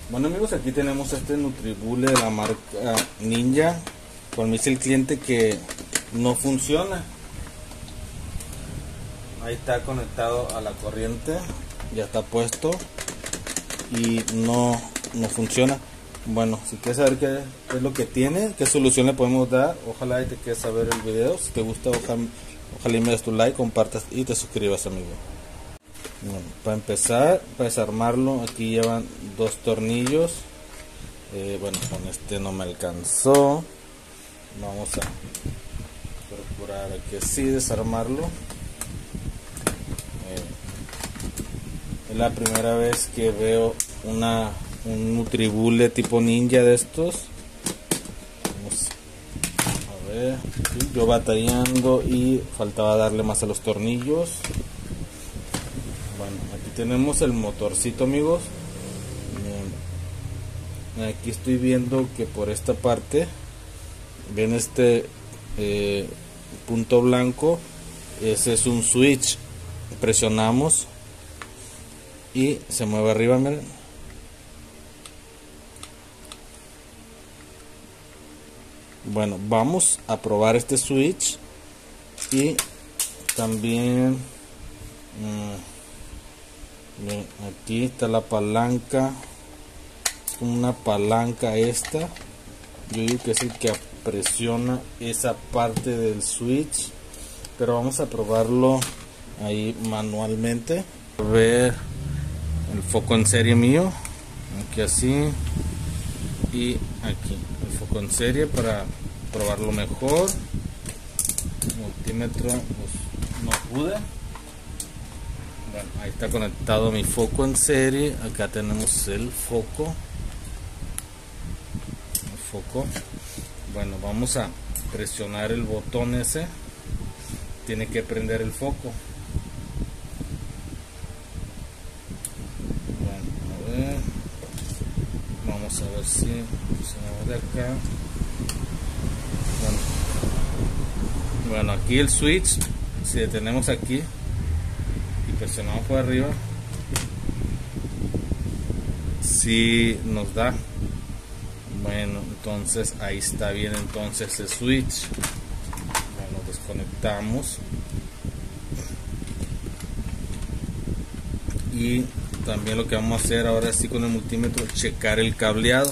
Bueno amigos, aquí tenemos este Nutribullet de la marca Ninja. Con me dice el cliente que no funciona. Ahí está conectado a la corriente, ya está puesto y no funciona. Bueno, si quieres saber qué es lo que tiene, qué solución le podemos dar, ojalá y te quieras saber el video. Si te gusta, ojalá y me des tu like, compartas y te suscribas, amigo. Bueno, para empezar, para desarmarlo, aquí llevan dos tornillos. Bueno, con este no me alcanzó. Vamos a procurar aquí así desarmarlo. Es la primera vez que veo un Nutribullet tipo Ninja de estos. Vamos a ver, sí, yo batallando y faltaba darle más a los tornillos. Bueno, aquí tenemos el motorcito, amigos. Aquí estoy viendo que por esta parte ven este punto blanco, ese es un switch. Presionamos y se mueve arriba, miren. Bueno, vamos a probar este switch y también aquí está la palanca, una palanca esta, yo digo que es el que presiona esa parte del switch, pero vamos a probarlo ahí manualmente. A ver el foco en serie mío, aquí así y aquí el foco en serie para probarlo mejor. Multímetro pues, no pude. Bueno, ahí está conectado mi foco en serie. Acá tenemos el foco. Bueno, vamos a presionar el botón ese. Tiene que prender el foco. Vamos a ver si presionamos de acá. Bueno, aquí el switch, si detenemos aquí y presionamos por arriba, si nos da. Bueno, entonces ahí está bien entonces el switch. Bueno, desconectamos y también lo que vamos a hacer ahora sí con el multímetro, checar el cableado.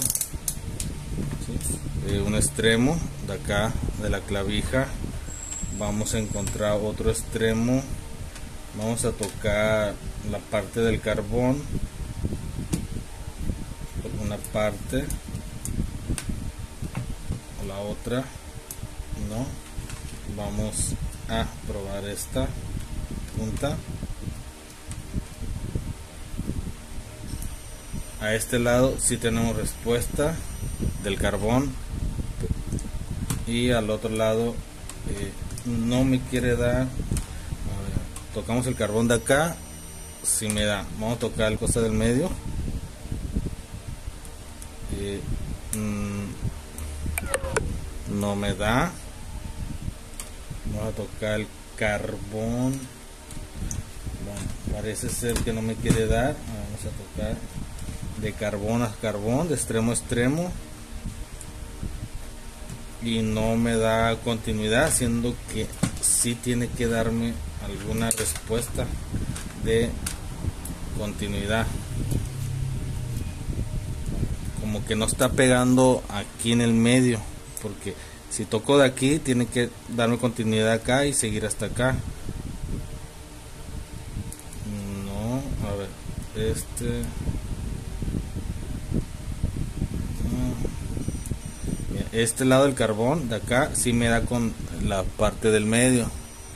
¿Sí? Un extremo de acá de la clavija, vamos a encontrar otro extremo, vamos a tocar la parte del carbón, una parte, la otra no. Vamos a probar esta punta. A este lado sí tenemos respuesta del carbón y al otro lado no me quiere dar. A ver, tocamos el carbón de acá, si me da. Vamos a tocar el costa del medio. No me da. Vamos a tocar el carbón. Bueno, parece ser que no me quiere dar. Vamos a tocar de carbón a carbón, de extremo a extremo, y no me da continuidad, siendo que sí tiene que darme alguna respuesta de continuidad. Como que no está pegando aquí en el medio, porque si toco de aquí tiene que darme continuidad acá y seguir hasta acá. No, a ver, este lado del carbón de acá sí me da con la parte del medio.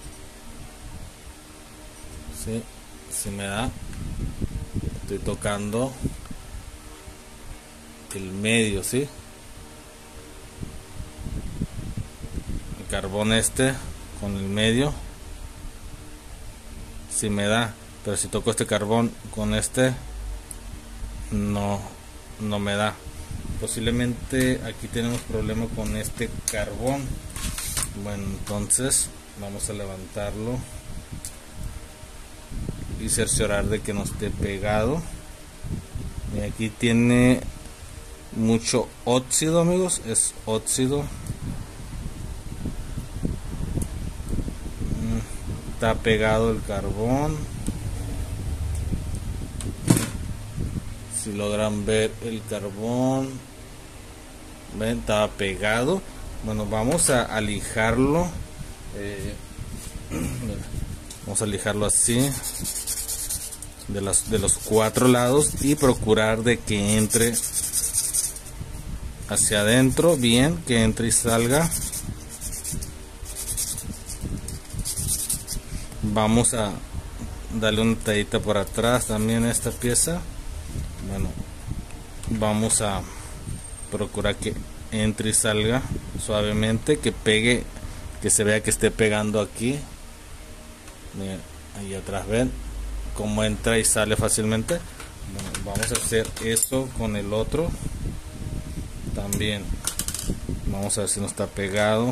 Sí me da. Estoy tocando el medio, ¿sí? El carbón con el medio sí me da, pero si toco este carbón con no me da. Posiblemente aquí tenemos problema con este carbón. Bueno, entonces vamos a levantarlo y cerciorar de que no esté pegado. Y aquí tiene mucho óxido, amigos, es óxido. Está pegado el carbón. Si logran ver el carbón, ven, estaba pegado. Bueno, vamos a lijarlo. Vamos a lijarlo así de los 4 lados y procurar de que entre hacia adentro bien, que entre y salga. Vamos a darle una tallita por atrás también a esta pieza. Bueno, vamos a procurar que entre y salga suavemente, que pegue, que se vea que esté pegando aquí. Miren, ahí atrás ven cómo entra y sale fácilmente. Bueno, vamos a hacer eso con el otro también. Vamos a ver si no está pegado.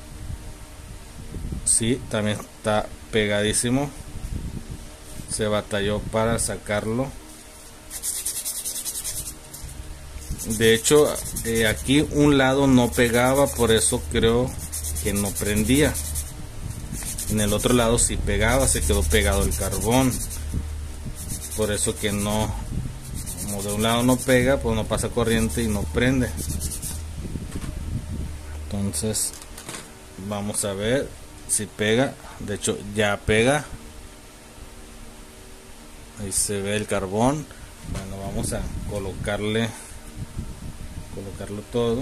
Sí, también está pegadísimo. Se batalló para sacarlo. De hecho, aquí un lado no pegaba, por eso creo que no prendía. En el otro lado sí pegaba, se quedó pegado el carbón. Por eso que no, como de un lado no pega, pues no pasa corriente y no prende. Entonces vamos a ver si pega. De hecho ya pega. Ahí se ve el carbón. Bueno, vamos a colocarlo todo.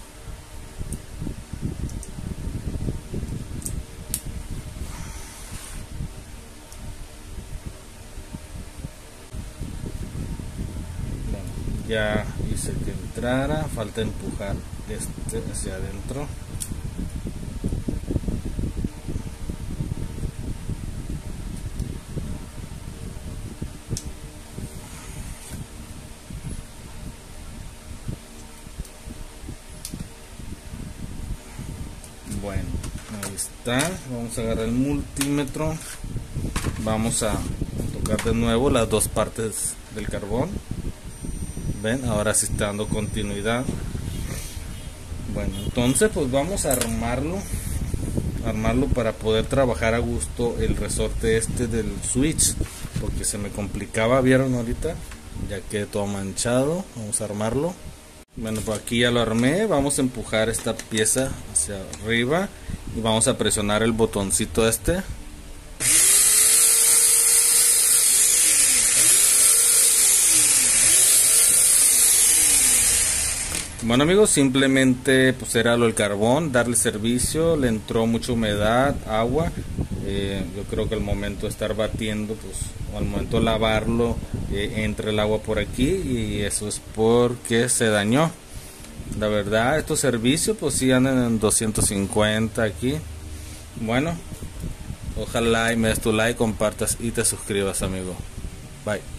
Bueno, ya hice que entrara, falta empujar este hacia adentro. Bueno, ahí está. Vamos a agarrar el multímetro. Vamos a tocar de nuevo las dos partes del carbón. Ven, ahora sí está dando continuidad. Bueno, entonces pues vamos a armarlo para poder trabajar a gusto el resorte este del switch, porque se me complicaba, vieron ahorita, ya quedé todo manchado. Vamos a armarlo. Bueno, pues aquí ya lo armé. Vamos a empujar esta pieza hacia arriba y vamos a presionar el botoncito este. Bueno, amigos, simplemente pues era lo del carbón, darle servicio. Le entró mucha humedad, agua. Yo creo que al momento de estar batiendo, pues, o al momento de lavarlo, entra el agua por aquí, y eso es porque se dañó. La verdad, estos servicios pues sí andan en 250 aquí. Bueno, ojalá y me des tu like, compartas y te suscribas, amigo. Bye.